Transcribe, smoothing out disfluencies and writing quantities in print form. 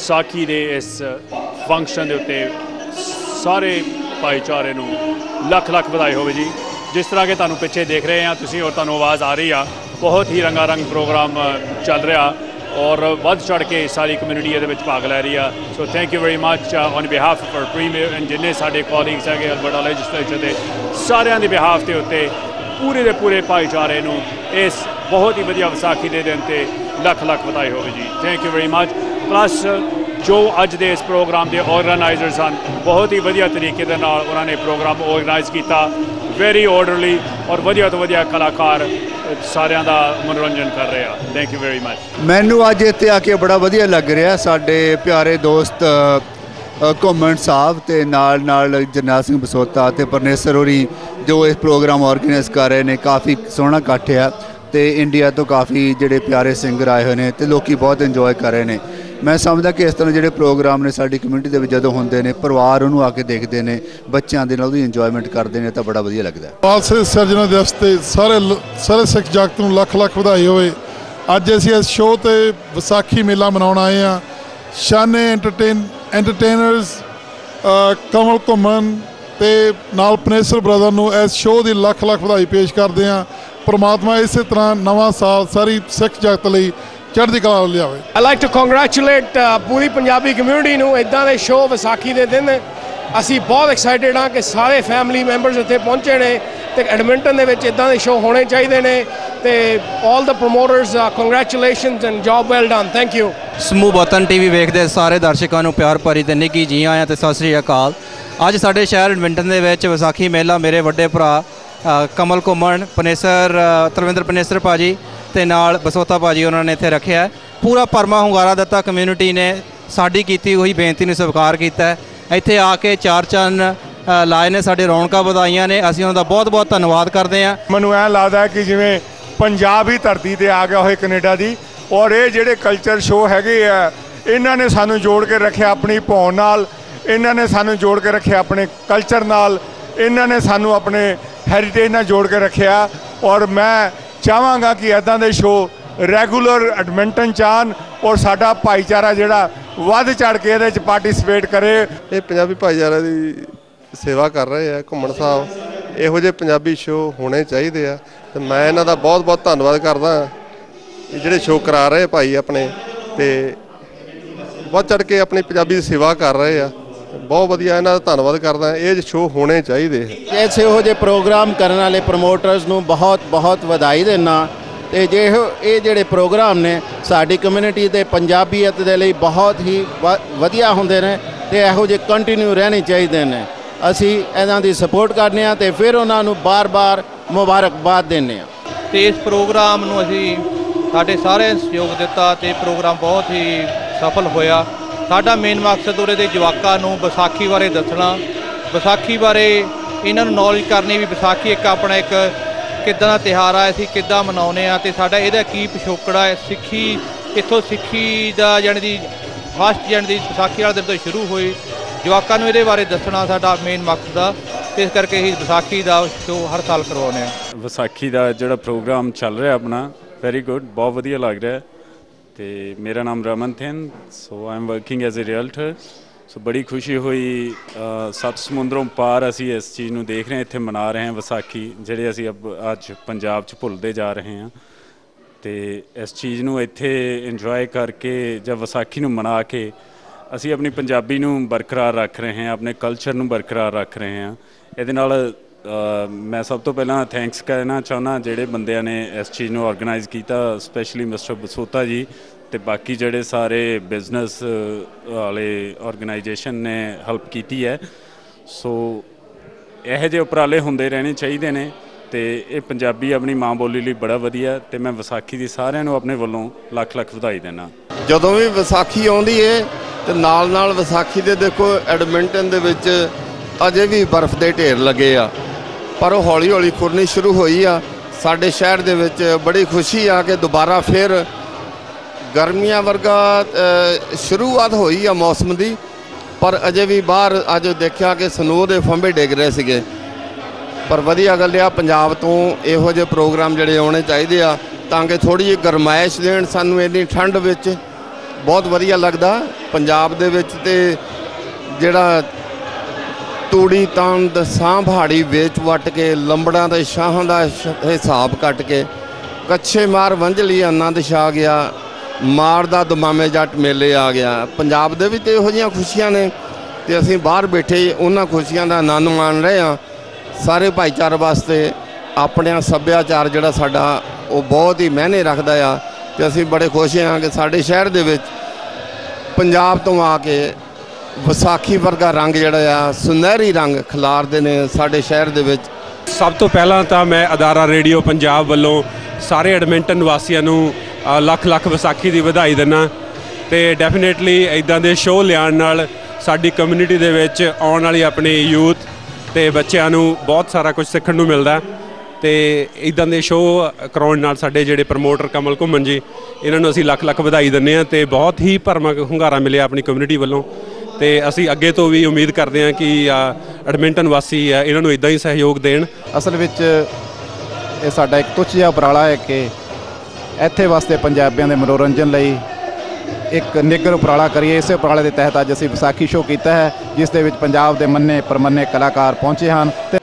ਵਿਸਾਖੀ ਦੇ ਇਸ ਫੰਕਸ਼ਨ ਦੇ ਉੱਤੇ ਸਾਰੇ ਭਾਈਚਾਰੇ ਨੂੰ ਲੱਖ ਲੱਖ ਵਧਾਈ ਹੋਵੇ ਜੀ। ਜਿਸ ਤਰ੍ਹਾਂ ਕਿ ਤੁਹਾਨੂੰ ਪਿੱਛੇ ਦੇਖ ਰਹੇ ਹਾਂ ਤੁਸੀਂ, ਔਰ ਤੁਹਾਨੂੰ ਆਵਾਜ਼ ਆ ਰਹੀ ਆ, ਬਹੁਤ ਹੀ ਰੰਗਾ ਰੰਗ ਪ੍ਰੋਗਰਾਮ ਚੱਲ ਰਿਹਾ ਔਰ ਵੱਧ ਚੜ੍ਹ ਕੇ ਸਾਰੀ ਕਮਿਊਨਿਟੀ ਇਹਦੇ ਵਿੱਚ ਭਾਗ ਲੈ ਰਹੀ ਆ। So thank you very much on behalf of premier and ਜਿੰਨੇ ਸਾਡੇ ਕੋਲੀਗਸ ਹੈਗੇ ਅਲਬਰਟਾ ਲੈਜਿਸਲੇਚਰ ਦੇ ਸਾਰਿਆਂ ਦੇ ਬਿਹਾਫ ਦੇ ਉੱਤੇ ਪੂਰੇ ਦੇ ਪੂਰੇ ਭਾਈਚਾਰੇ ਨੂੰ ਇਸ ਬਹੁਤ ਹੀ ਵਧੀਆ ਵਿਸਾਖੀ ਦੇ ਦਿਨ 'ਤੇ ਲੱਖ ਲੱਖ ਵਧਾਈ ਹੋਵੇ ਜੀ। Thank you very much. Plus ਜੋ ਅੱਜ ਦੇ ਇਸ ਪ੍ਰੋਗਰਾਮ ਦੇ ਆਰਗੇਨਾਈਜ਼ਰਸ ਹਨ, ਬਹੁਤ ਹੀ ਵਧੀਆ ਤਰੀਕੇ ਦੇ ਨਾਲ ਉਹਨਾਂ ਨੇ ਪ੍ਰੋਗਰਾਮ ਆਰਗੇਨਾਈਜ਼ ਕੀਤਾ, ਵੈਰੀ ਆਰਡਰਲੀ ਔਰ ਵਧੀਆ ਤੋਂ ਵਧੀਆ ਕਲਾਕਾਰ ਸਾਰਿਆਂ ਦਾ ਮਨੋਰੰਜਨ ਕਰ ਰਹੇ ਆ। Thank you very much. ਮੈਨੂੰ ਅੱਜ ਇੱਥੇ ਆ ਕੇ ਬੜਾ ਵਧੀਆ ਲੱਗ ਰਿਹਾ। ਸਾਡੇ ਪਿਆਰੇ ਦੋਸਤ ਘੁੰਮਣ ਸਾਹਿਬ ਅਤੇ ਨਾਲ ਜਰਨੈਲ ਸਿੰਘ ਬਸੋਤਾ ਅਤੇ ਪਰਨੇਸਰ ਹੋਰੀ ਜੋ ਇਸ ਪ੍ਰੋਗਰਾਮ ਆਰਗੇਨਾਈਜ਼ ਕਰ ਰਹੇ ਨੇ। ਕਾਫੀ ਸੋਹਣਾ ਇਕੱਠ ਆ ਅਤੇ ਇੰਡੀਆ ਤੋਂ ਕਾਫੀ ਜਿਹੜੇ ਪਿਆਰੇ ਸਿੰਗਰ ਆਏ ਹੋਏ ਨੇ ਅਤੇ ਲੋਕ ਬਹੁਤ ਇੰਜੋਏ ਕਰ ਰਹੇ ਨੇ। ਮੈਂ ਸਮਝਦਾ ਕਿ ਇਸ ਤਰ੍ਹਾਂ ਜਿਹੜੇ ਪ੍ਰੋਗਰਾਮ ਨੇ ਸਾਡੀ ਕਮਿਊਨਿਟੀ ਦੇ ਵਿੱਚ ਜਦੋਂ ਹੁੰਦੇ ਨੇ, ਪਰਿਵਾਰ ਉਹਨੂੰ ਆ ਕੇ ਦੇਖਦੇ ਨੇ, ਬੱਚਿਆਂ ਦੇ ਨਾਲ ਉਹਦੀ ਇੰਜੋਇਮੈਂਟ ਕਰਦੇ ਨੇ, ਤਾਂ ਬੜਾ ਵਧੀਆ ਲੱਗਦਾ। ਖਾਲਸੇ ਸਿਰਜਣਾ ਦਿਵਸ 'ਤੇ ਸਾਰੇ ਸਿੱਖ ਜਗਤ ਨੂੰ ਲੱਖ ਲੱਖ ਵਧਾਈ ਹੋਵੇ। ਅੱਜ ਅਸੀਂ ਇਸ ਸ਼ੋਅ 'ਤੇ ਵਿਸਾਖੀ ਮੇਲਾ ਮਨਾਉਣ ਆਏ ਹਾਂ। ਸ਼ਾਨੇ ਐਂਟਰਟੇਨਰਸ ਕਮਲ ਘੁੰਮਣ ਅਤੇ ਨਾਲ ਪਨੇਸਰ ਬ੍ਰਦਰ ਨੂੰ ਇਸ ਸ਼ੋਅ ਦੀ ਲੱਖ ਲੱਖ ਵਧਾਈ ਪੇਸ਼ ਕਰਦੇ ਹਾਂ। ਪਰਮਾਤਮਾ ਇਸੇ ਤਰ੍ਹਾਂ ਨਵਾਂ ਸਾਲ ਸਾਰੀ ਸਿੱਖ ਜਗਤ ਲਈ ਚੜ੍ਹਦੀ ਕਲਾ ਲਿਆਵੇ। ਆਈ ਲਾਈਕ ਟੂ ਕੰਗ੍ਰੈਚੁਲੇਟ ਪੂਰੀ ਪੰਜਾਬੀ ਕਮਿਊਨਿਟੀ ਨੂੰ। ਇੱਦਾਂ ਦੇ ਸ਼ੋਅ ਵਿਸਾਖੀ ਦੇ ਦਿਨ ਅਸੀਂ ਬਹੁਤ ਐਕਸਾਈਟਿਡ ਹਾਂ ਕਿ ਸਾਰੇ ਫੈਮਿਲੀ ਮੈਂਬਰਸ ਇੱਥੇ ਪਹੁੰਚੇ ਨੇ ਅਤੇ ਐਡਮਿੰਟਨ ਦੇ ਵਿੱਚ ਇੱਦਾਂ ਦੇ ਸ਼ੋਅ ਹੋਣੇ ਚਾਹੀਦੇ ਨੇ। ਅਤੇ all the promoters congratulations and job well done. Thank you. ਸਮੂਹ ਵਤਨ TV ਵੇਖਦੇ ਸਾਰੇ ਦਰਸ਼ਕਾਂ ਨੂੰ ਪਿਆਰ ਭਰੀ ਤੇ ਨਿੱਘੀ ਜੀ ਆਇਆਂ ਤੇ ਸਤਿ ਸ਼੍ਰੀ ਅਕਾਲ। ਅੱਜ ਸਾਡੇ ਸ਼ਹਿਰ ਐਡਮਿੰਟਨ ਦੇ ਵਿੱਚ ਵਿਸਾਖੀ ਮੇਲਾ ਮੇਰੇ ਵੱਡੇ ਭਰਾ ਕਮਲ ਘੁੰਮਣ, ਪਨੇਸਰ ਤਰਵਿੰਦਰ ਪਨੇਸਰ ਭਾਜੀ ਅਤੇ ਨਾਲ ਬਸੋਤਾ ਭਾਜੀ ਉਹਨਾਂ ਨੇ ਇੱਥੇ ਰੱਖਿਆ। ਪੂਰਾ ਭਰਮਾ ਹੁੰਗਾਰਾ ਦਿੱਤਾ। ਕਮਿਊਨਿਟੀ ਨੇ ਸਾਡੀ ਕੀਤੀ ਹੋਈ ਬੇਨਤੀ ਨੂੰ ਸਵੀਕਾਰ ਕੀਤਾ। ਇੱਥੇ ਆ ਕੇ ਚਾਰ ਚੰਨ ਲਾਏ ਨੇ, ਸਾਡੇ ਰੌਣਕਾਂ ਵਧਾਈਆਂ ਨੇ। ਅਸੀਂ ਉਹਨਾਂ ਦਾ ਬਹੁਤ ਬਹੁਤ ਧੰਨਵਾਦ ਕਰਦੇ ਹਾਂ। ਮੈਨੂੰ ਐਂ ਲੱਗਦਾ ਕਿ ਜਿਵੇਂ ਪੰਜਾਬ ਹੀ ਧਰਤੀ 'ਤੇ ਆ ਗਿਆ ਹੋਏ ਕੈਨੇਡਾ ਦੀ। ਔਰ ਇਹ ਜਿਹੜੇ ਕਲਚਰ ਸ਼ੋਅ ਹੈਗੇ ਆ, ਇਹਨਾਂ ਨੇ ਸਾਨੂੰ ਜੋੜ ਕੇ ਰੱਖਿਆ ਆਪਣੀ ਭੌਣ ਨਾਲ, ਇਹਨਾਂ ਨੇ ਸਾਨੂੰ ਜੋੜ ਕੇ ਰੱਖਿਆ ਆਪਣੇ ਕਲਚਰ ਨਾਲ, ਇਹਨਾਂ ਨੇ ਸਾਨੂੰ ਆਪਣੇ ਹੈਰੀਟੇਜ ਨਾਲ ਜੋੜ ਕੇ ਰੱਖਿਆ। ਔਰ ਮੈਂ ਚਾਹਾਂਗਾ ਕਿ ਇੱਦਾਂ ਦੇ ਸ਼ੋਅ ਰੈਗੂਲਰ ਐਡਮਿੰਟਨ 'ਚ ਆਉਣ ਔਰ ਸਾਡਾ ਭਾਈਚਾਰਾ ਜਿਹੜਾ ਵੱਧ ਚੜ੍ਹ ਕੇ ਇਹਦੇ 'ਚ ਪਾਰਟੀਸਪੇਟ ਕਰੇ। ਇਹ ਪੰਜਾਬੀ ਭਾਈਚਾਰੇ ਦੀ ਸੇਵਾ ਕਰ ਰਹੇ ਆ ਘੁੰਮਣ ਸਾਹਿਬ। ਇਹੋ ਜਿਹੇ ਪੰਜਾਬੀ ਸ਼ੋਅ ਹੋਣੇ ਚਾਹੀਦੇ ਆ ਅਤੇ ਮੈਂ ਇਹਨਾਂ ਦਾ ਬਹੁਤ ਬਹੁਤ ਧੰਨਵਾਦ ਕਰਦਾ। ਜਿਹੜੇ ਸ਼ੋਅ ਕਰਾ ਰਹੇ ਭਾਈ ਆਪਣੇ ਅਤੇ ਵੱਧ ਚੜ੍ਹ ਕੇ ਆਪਣੀ ਪੰਜਾਬੀ ਦੀ ਸੇਵਾ ਕਰ ਰਹੇ ਆ, ਬਹੁਤ ਵਧੀਆ। ਇਹਨਾਂ ਦਾ ਧੰਨਵਾਦ ਕਰਦਾ। ਇਹ ਸ਼ੋਅ ਹੋਣੇ ਚਾਹੀਦੇ। ਐਸੇ ਇਹੋ ਜਿਹੇ ਪ੍ਰੋਗਰਾਮ ਕਰਨ ਵਾਲੇ ਪ੍ਰਮੋਟਰਸ ਨੂੰ ਬਹੁਤ ਬਹੁਤ ਵਧਾਈ ਦਿੰਦਾ। ਅਤੇ ਇਹ ਜਿਹੜੇ ਪ੍ਰੋਗਰਾਮ ਨੇ ਸਾਡੀ ਕਮਿਊਨਿਟੀ ਦੇ ਪੰਜਾਬੀਅਤ ਦੇ ਲਈ ਬਹੁਤ ਹੀ ਵਧੀਆ ਹੁੰਦੇ ਨੇ ਅਤੇ ਇਹੋ ਜਿਹੇ ਕੰਟੀਨਿਊ ਰਹਿਣੇ ਚਾਹੀਦੇ ਨੇ। ਅਸੀਂ ਇਹਨਾਂ ਦੀ ਸਪੋਰਟ ਕਰਦੇ ਹਾਂ ਅਤੇ ਫਿਰ ਉਹਨਾਂ ਨੂੰ ਬਾਰ-ਬਾਰ ਮੁਬਾਰਕਬਾਦ ਦਿੰਦੇ ਹਾਂ। ਅਤੇ ਇਸ ਪ੍ਰੋਗਰਾਮ ਨੂੰ ਅਸੀਂ ਸਾਡੇ ਸਾਰਿਆਂ ਨੇ ਸਹਿਯੋਗ ਦਿੱਤਾ ਅਤੇ ਪ੍ਰੋਗਰਾਮ ਬਹੁਤ ਹੀ ਸਫਲ ਹੋਇਆ। ਸਾਡਾ ਮੇਨ ਮਕਸਦ ਉਰੇ ਦੇ ਜਵਾਕਾਂ ਨੂੰ ਵਿਸਾਖੀ ਬਾਰੇ ਦੱਸਣਾ, ਵਿਸਾਖੀ ਬਾਰੇ ਇਹਨਾਂ ਨੂੰ ਨੌਲੇਜ ਕਰਨੀ ਵੀ ਵਿਸਾਖੀ ਇੱਕ ਆਪਣਾ ਇੱਕ ਕਿੱਦਾਂ ਦਾ ਤਿਉਹਾਰ ਆ, ਅਸੀਂ ਕਿੱਦਾਂ ਮਨਾਉਂਦੇ ਹਾਂ ਅਤੇ ਸਾਡਾ ਇਹਦਾ ਕੀ ਪਿਛੋਕੜਾ ਹੈ। ਸਿੱਖੀ ਇੱਥੋਂ ਸਿੱਖੀ ਦਾ ਜਾਣੀ ਦੀ ਫਸਟ ਜਾਣੀ ਦੀ ਵਿਸਾਖੀ ਵਾਲੇ ਦਿਨ ਤੋਂ ਸ਼ੁਰੂ ਹੋਈ। ਜਵਾਕਾਂ ਨੂੰ ਇਹਦੇ ਬਾਰੇ ਦੱਸਣਾ ਸਾਡਾ ਮੇਨ ਮਕਸਦ ਆ। ਇਸ ਕਰਕੇ ਅਸੀਂ ਵਿਸਾਖੀ ਦਾ ਸ਼ੋਅ ਹਰ ਸਾਲ ਕਰਵਾਉਂਦੇ ਹਾਂ। ਵਿਸਾਖੀ ਦਾ ਜਿਹੜਾ ਪ੍ਰੋਗਰਾਮ ਚੱਲ ਰਿਹਾ ਆਪਣਾ, ਵੈਰੀ ਗੁੱਡ, ਬਹੁਤ ਵਧੀਆ ਲੱਗ ਰਿਹਾ। ਅਤੇ ਮੇਰਾ ਨਾਮ Raman Thind, so I am working as a realtor. So ਬੜੀ ਖੁਸ਼ੀ ਹੋਈ। 7 ਸਮੁੰਦਰੋਂ ਪਾਰ ਅਸੀਂ ਇਸ ਚੀਜ਼ ਨੂੰ ਦੇਖ ਰਹੇ ਹਾਂ, ਇੱਥੇ ਮਨਾ ਰਹੇ ਹਾਂ ਵਿਸਾਖੀ, ਜਿਹੜੇ ਅਸੀਂ ਅੱਜ ਪੰਜਾਬ 'ਚ ਭੁੱਲਦੇ ਜਾ ਰਹੇ ਹਾਂ। ਅਤੇ ਇਸ ਚੀਜ਼ ਨੂੰ ਇੱਥੇ ਇੰਜੋਏ ਕਰਕੇ ਜਾਂ ਵਿਸਾਖੀ ਨੂੰ ਮਨਾ ਕੇ ਅਸੀਂ ਆਪਣੀ ਪੰਜਾਬੀ ਨੂੰ ਬਰਕਰਾਰ ਰੱਖ ਰਹੇ ਹਾਂ, ਆਪਣੇ ਕਲਚਰ ਨੂੰ ਬਰਕਰਾਰ ਰੱਖ ਰਹੇ ਹਾਂ। ਇਹਦੇ ਨਾਲ ਮੈਂ ਸਭ ਤੋਂ ਪਹਿਲਾਂ ਥੈਂਕਸ ਕਹਿਣਾ ਚਾਹੁੰਦਾ ਜਿਹੜੇ ਬੰਦਿਆਂ ਨੇ ਇਸ ਚੀਜ਼ ਨੂੰ ਔਰਗਨਾਈਜ਼ ਕੀਤਾ, ਸਪੈਸ਼ਲੀ ਮਿਸਟਰ ਬਸੋਤਾ ਜੀ ਅਤੇ ਬਾਕੀ ਜਿਹੜੇ ਸਾਰੇ ਬਿਜ਼ਨਸ ਵਾਲੇ ਔਰਗਨਾਈਜੇਸ਼ਨ ਨੇ ਹੈਲਪ ਕੀਤੀ ਹੈ। ਸੋ ਇਹੋ ਜਿਹੇ ਉਪਰਾਲੇ ਹੁੰਦੇ ਰਹਿਣੇ ਚਾਹੀਦੇ ਨੇ ਅਤੇ ਇਹ ਪੰਜਾਬੀ ਆਪਣੀ ਮਾਂ ਬੋਲੀ ਲਈ ਬੜਾ ਵਧੀਆ। ਅਤੇ ਮੈਂ ਵਿਸਾਖੀ ਦੀ ਸਾਰਿਆਂ ਨੂੰ ਆਪਣੇ ਵੱਲੋਂ ਲੱਖ ਲੱਖ ਵਧਾਈ ਦਿੰਦਾ। ਜਦੋਂ ਵੀ ਵਿਸਾਖੀ ਆਉਂਦੀ ਹੈ ਅਤੇ ਨਾਲ ਵਿਸਾਖੀ ਦੇ ਦੇਖੋ ਐਡਮਿੰਟਨ ਦੇ ਵਿੱਚ ਅਜੇ ਵੀ ਬਰਫ਼ ਦੇ ਢੇਰ ਲੱਗੇ ਆ, ਪਰ ਉਹ ਹੌਲੀ ਹੌਲੀ ਖੁਰਨੀ ਸ਼ੁਰੂ ਹੋਈ ਆ। ਸਾਡੇ ਸ਼ਹਿਰ ਦੇ ਵਿੱਚ ਬੜੀ ਖੁਸ਼ੀ ਆ ਕਿ ਦੁਬਾਰਾ ਫਿਰ ਗਰਮੀਆਂ ਵਰਗਾ ਸ਼ੁਰੂਆਤ ਹੋਈ ਆ ਮੌਸਮ ਦੀ, ਪਰ ਅਜੇ ਵੀ ਬਾਹਰ ਅੱਜ ਦੇਖਿਆ ਕਿ ਸਨੋ ਦੇ ਫੰਬੇ ਡਿੱਗ ਰਹੇ ਸੀਗੇ। ਪਰ ਵਧੀਆ ਗੱਲ ਆ, ਪੰਜਾਬ ਤੋਂ ਇਹੋ ਜਿਹੇ ਪ੍ਰੋਗਰਾਮ ਜਿਹੜੇ ਆਉਣੇ ਚਾਹੀਦੇ ਆ ਤਾਂ ਕਿ ਥੋੜ੍ਹੀ ਜਿਹੀ ਗਰਮਾਇਸ਼ ਦੇਣ ਸਾਨੂੰ ਇੰਨੀ ਠੰਡ ਵਿੱਚ, ਬਹੁਤ ਵਧੀਆ ਲੱਗਦਾ। ਪੰਜਾਬ ਦੇ ਵਿੱਚ ਤੇ ਜਿਹੜਾ ਤੂੜੀ ਤੰਦ ਸਾਂਭ ਹਾੜੀ ਵੇਚ ਵੱਟ ਕੇ ਲੰਬੜਾਂ ਦੇ ਸ਼ਾਹਾਂ ਦਾ ਹਿਸਾਬ ਕੱਟ ਕੇ ਕੱਛੇ ਮਾਰ ਵੰਝਲੀ ਆਨੰਦ ਛਾ ਗਿਆ, ਮਾਰ ਦਾ ਦਮਾਮੇ ਜੱਟ ਮੇਲੇ ਆ ਗਿਆ। ਪੰਜਾਬ ਦੇ ਵਿੱਚ ਇਹੋ ਜਿਹੀਆਂ ਖੁਸ਼ੀਆਂ ਨੇ ਤੇ ਅਸੀਂ ਬਾਹਰ ਬੈਠੇ ਉਹਨਾਂ ਖੁਸ਼ੀਆਂ ਦਾ ਆਨੰਦ ਮਾਣ ਰਹੇ ਹਾਂ। ਸਾਰੇ ਭਾਈਚਾਰੇ ਵਾਸਤੇ ਆਪਣੇ ਸੱਭਿਆਚਾਰ ਜਿਹੜਾ ਸਾਡਾ ਉਹ ਬਹੁਤ ਹੀ ਮਾਇਨੇ ਰੱਖਦਾ ਆ ਤੇ ਅਸੀਂ ਬੜੇ ਖੁਸ਼ ਹਾਂ ਕਿ ਸਾਡੇ ਸ਼ਹਿਰ ਦੇ ਵਿੱਚ ਪੰਜਾਬ ਤੋਂ ਆ ਕੇ ਵਿਸਾਖੀ ਵਰਗਾ ਰੰਗ ਜਿਹੜਾ ਆ ਸੁਨਹਿਰੀ ਰੰਗ ਖਿਲਾਰਦੇ ਨੇ ਸਾਡੇ ਸ਼ਹਿਰ ਦੇ ਵਿੱਚ। ਸਭ ਤੋਂ ਪਹਿਲਾਂ ਤਾਂ ਮੈਂ ਅਦਾਰਾ ਰੇਡੀਓ ਪੰਜਾਬ ਵੱਲੋਂ ਸਾਰੇ ਐਡਮਿੰਟਨ ਵਾਸੀਆਂ ਨੂੰ ਲੱਖ ਲੱਖ ਵਿਸਾਖੀ ਦੀ ਵਧਾਈ ਦਿੰਦਾ ਤੇ ਡੈਫੀਨੇਟਲੀ ਇਦਾਂ ਦੇ ਸ਼ੋਅ ਲਿਆਉਣ ਨਾਲ ਸਾਡੀ ਕਮਿਊਨਿਟੀ ਦੇ ਵਿੱਚ ਆਉਣ ਵਾਲੀ ਆਪਣੀ ਯੂਥ ਤੇ ਬੱਚਿਆਂ ਨੂੰ ਬਹੁਤ ਸਾਰਾ ਕੁਝ ਸਿੱਖਣ ਨੂੰ ਮਿਲਦਾ ਤੇ ਇਦਾਂ ਦੇ ਸ਼ੋਅ ਕਰਾਉਣ ਨਾਲ ਸਾਡੇ ਜਿਹੜੇ ਪ੍ਰਮੋਟਰ ਕਮਲ ਘੁੰਮਣ ਜੀ ਇਹਨਾਂ ਨੂੰ ਅਸੀਂ ਲੱਖ ਲੱਖ ਵਧਾਈ ਦਿੰਦੇ ਹਾਂ ਤੇ ਬਹੁਤ ਹੀ ਭਰਵਾਂ ਹੁੰਗਾਰਾ ਮਿਲਿਆ ਆਪਣੀ ਕਮਿਊਨਿਟੀ ਵੱਲੋਂ ਤੇ ਅਸੀਂ ਅੱਗੇ ਤੋਂ ਵੀ ਉਮੀਦ ਕਰਦੇ ਹਾਂ ਕਿ ਐਡਮਿੰਟਨ ਵਾਸੀ ਆ ਇਹਨਾਂ ਨੂੰ ਇਦਾਂ ਹੀ ਸਹਿਯੋਗ ਦੇਣ। ਅਸਲ ਵਿੱਚ ਇਹ ਸਾਡਾ ਇੱਕ ਤੁੱਛ ਜਿਹਾ ਉਪਰਾਲਾ ਹੈ ਕਿ ਇੱਥੇ ਵਾਸਤੇ ਪੰਜਾਬੀਆਂ ਦੇ ਮਨੋਰੰਜਨ ਲਈ ਇੱਕ ਨਿੱਘਰ ਉਪਰਾਲਾ ਕਰੀਏ। ਇਸੇ ਉਪਰਾਲੇ ਦੇ ਤਹਿਤ ਅੱਜ ਅਸੀਂ ਵਿਸਾਖੀ ਸ਼ੋਅ ਕੀਤਾ ਹੈ ਜਿਸ ਦੇ ਵਿੱਚ ਪੰਜਾਬ ਦੇ ਮੰਨੇ ਪ੍ਰਮੰਨੇ ਕਲਾਕਾਰ ਪਹੁੰਚੇ ਹਨ ਤੇ